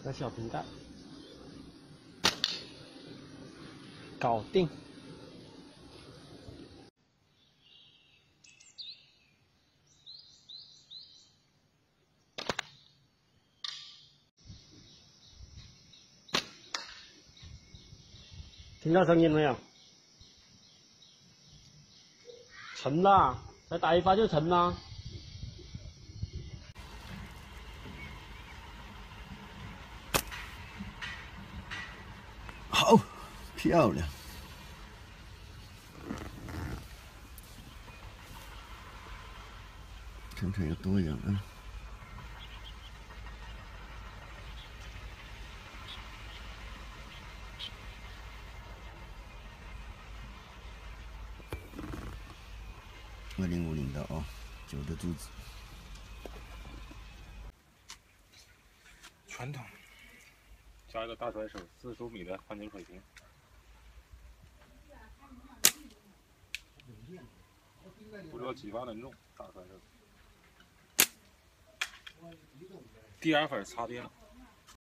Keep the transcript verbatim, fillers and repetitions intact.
个小瓶盖，搞定。听到声音没有？沉了，再打一发就沉了。 好，漂亮！看看有多远啊？二零五零的哦，九的珠子。 传统，加一个大甩手，四十五米的环球水平。 不知道几发能中，大甩手。第二粉插电了。